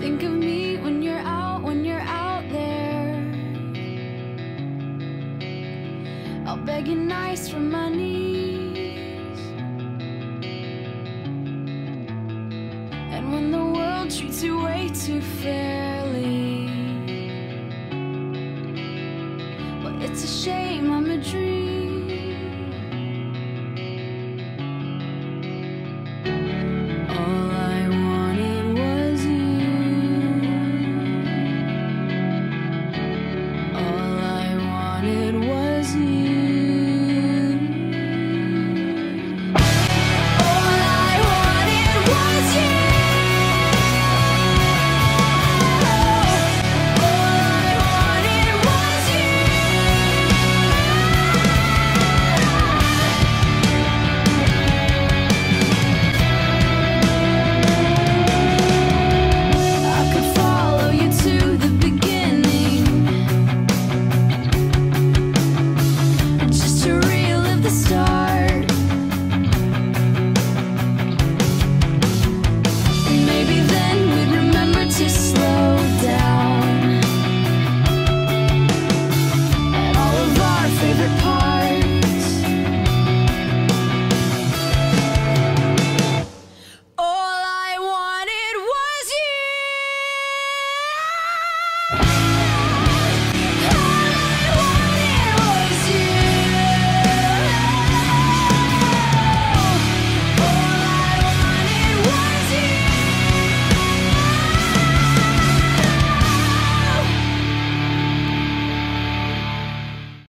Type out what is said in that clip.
Think of me when you're out there. I'll beg you nice from my knees. And when the world treats you way too fair,